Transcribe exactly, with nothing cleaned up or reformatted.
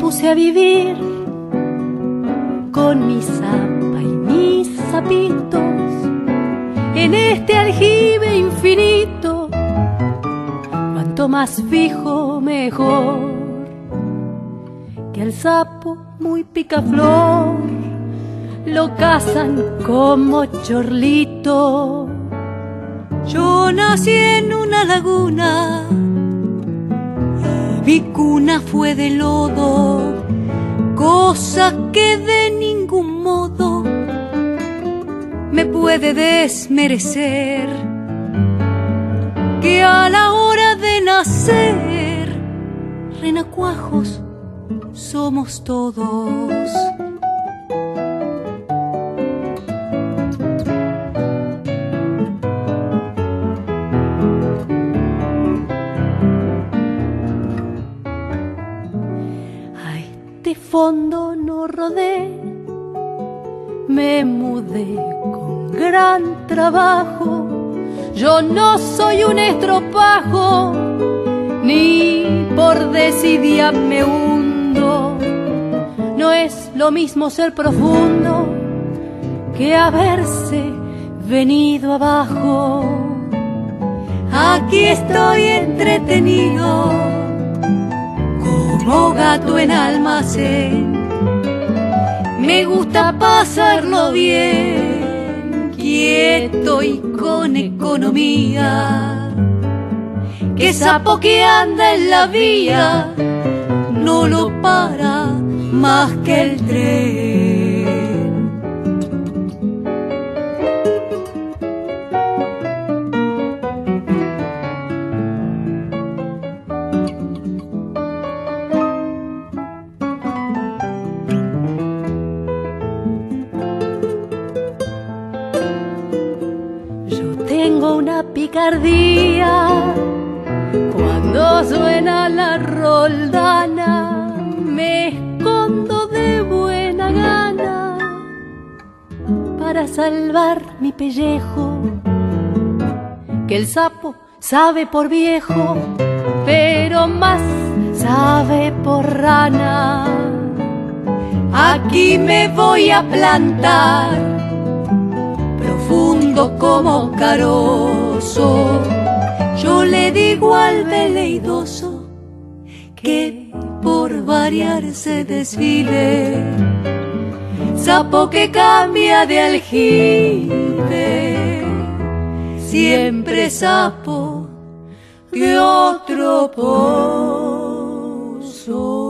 puse a vivir con mi zapa y mis zapitos en este aljibe infinito. Cuanto más fijo mejor, que al sapo muy picaflor lo cazan como chorlito. Yo nací en una laguna, mi cuna fue de lodo, cosa que de ningún modo me puede desmerecer, que a la hora de nacer renacuajos somos todos. De fondo no rodé, me mudé con gran trabajo. Yo no soy un estropajo, ni por desidia me hundo. No es lo mismo ser profundo que haberse venido abajo. Aquí estoy entretenido como gato en almacén. Me gusta pasarlo bien, quieto y con economía. Que sapo que anda en la vía no lo para más que el tren. Tengo una picardía cuando suena la roldana, me escondo de buena gana para salvar mi pellejo, que el sapo sabe por viejo, pero más sabe por rana. Aquí me voy a plantar profundo como carozo. Yo le digo al veleidoso que por variar se desfile, sapo que cambia de aljibe, siempre sapo de otro pozo.